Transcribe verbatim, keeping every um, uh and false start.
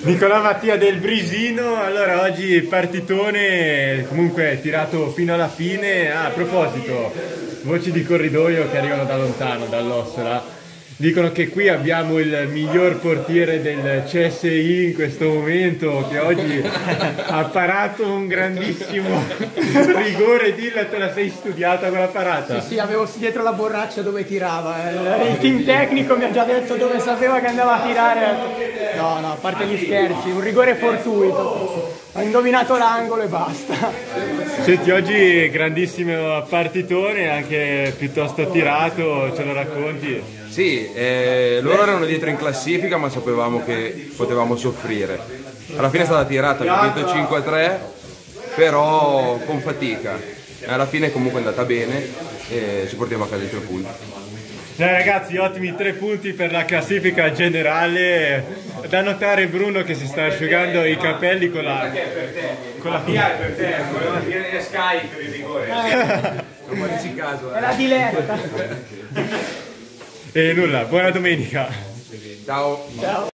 Nicolò Mattia del Brisino. Allora oggi partitone comunque tirato fino alla fine. Ah, a proposito, voci di corridoio che arrivano da lontano, dall'Ossola, dicono che qui abbiamo il miglior portiere del C S I in questo momento, che oggi ha parato un grandissimo rigore. Dilla, te la sei studiata quella parata? Sì, sì, avevo dietro la borraccia dove tirava, il team tecnico mi ha già detto dove sapeva che andava a tirare. No, no, a parte gli scherzi, un rigore fortuito, ho indovinato l'angolo e basta. Senti, oggi grandissimo partitone, anche piuttosto tirato, ce lo racconti? Sì, eh, loro erano dietro in classifica ma sapevamo che potevamo soffrire. Alla fine è stata tirata, abbiamo vinto cinque a tre, però con fatica. Alla fine comunque è andata bene e ci portiamo a casa i tre punti. Dai ragazzi, ottimi tre punti per la classifica generale. Da notare Bruno che si sta asciugando i capelli con la... con la... per te, voleva dire Sky per il rigore. Non farci caso. È la diletta. E nulla, buona domenica. Ciao. Ciao.